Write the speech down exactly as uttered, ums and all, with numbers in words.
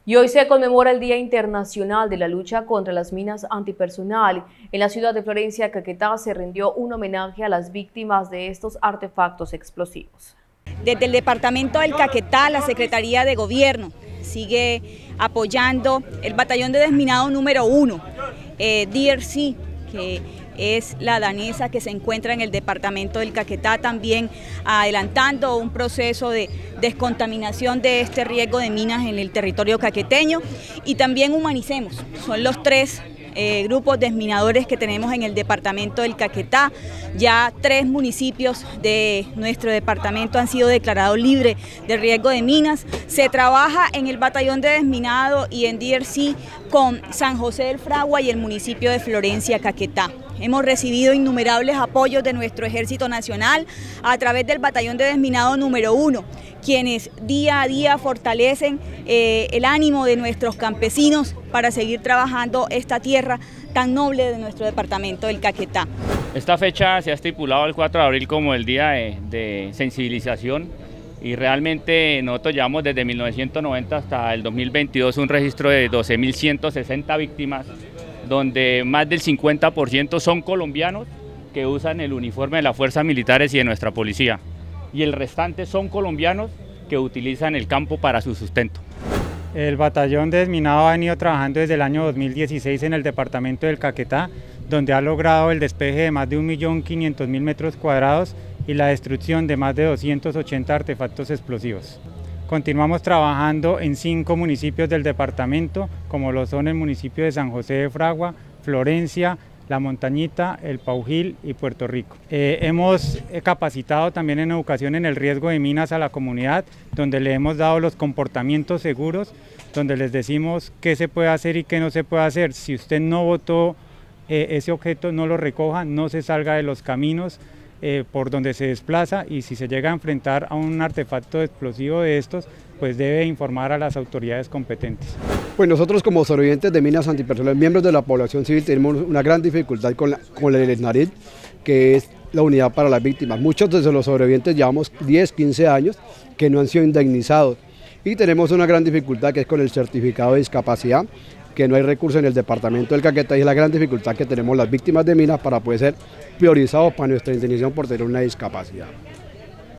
Y hoy se conmemora el Día Internacional de la Lucha contra las Minas Antipersonal. En la ciudad de Florencia, Caquetá, se rindió un homenaje a las víctimas de estos artefactos explosivos. Desde el departamento del Caquetá, la Secretaría de Gobierno sigue apoyando el batallón de desminado número uno, eh, D R C, que es la danesa que se encuentra en el departamento del Caquetá, también adelantando un proceso de descontaminación de este riesgo de minas en el territorio caqueteño, y también Humanicemos, son los tres eh, grupos desminadores que tenemos en el departamento del Caquetá. Ya tres municipios de nuestro departamento han sido declarados libres de riesgo de minas. Se trabaja en el batallón de desminado y en D R C con San José del Fragua y el municipio de Florencia, Caquetá. Hemos recibido innumerables apoyos de nuestro Ejército Nacional a través del batallón de desminado número uno, quienes día a día fortalecen eh, el ánimo de nuestros campesinos para seguir trabajando esta tierra tan noble de nuestro departamento del Caquetá. Esta fecha se ha estipulado el cuatro de abril como el día de, de sensibilización, y realmente nosotros llevamos desde mil novecientos noventa hasta el dos mil veintidós un registro de doce mil ciento sesenta víctimas, donde más del cincuenta por ciento son colombianos que usan el uniforme de las fuerzas militares y de nuestra policía, y el restante son colombianos que utilizan el campo para su sustento. El batallón de desminado ha venido trabajando desde el año dos mil dieciséis en el departamento del Caquetá, donde ha logrado el despeje de más de un millón quinientos mil metros cuadrados y la destrucción de más de doscientos ochenta artefactos explosivos. Continuamos trabajando en cinco municipios del departamento, como lo son el municipio de San José de Fragua, Florencia, La Montañita, El Paujil y Puerto Rico. Eh, hemos capacitado también en educación en el riesgo de minas a la comunidad, donde le hemos dado los comportamientos seguros, donde les decimos qué se puede hacer y qué no se puede hacer. Si usted no botó eh, ese objeto, no lo recoja, no se salga de los caminos Eh, por donde se desplaza, y si se llega a enfrentar a un artefacto explosivo de estos, pues debe informar a las autoridades competentes. Pues nosotros, como sobrevivientes de minas antipersonales, miembros de la población civil, tenemos una gran dificultad con, la, con el ESNARID, que es la unidad para las víctimas. Muchos de los sobrevivientes llevamos diez, quince años que no han sido indemnizados, y tenemos una gran dificultad que es con el certificado de discapacidad, que no hay recursos en el departamento del Caquetá, y es la gran dificultad que tenemos las víctimas de minas para poder ser priorizados para nuestra indemnización por tener una discapacidad.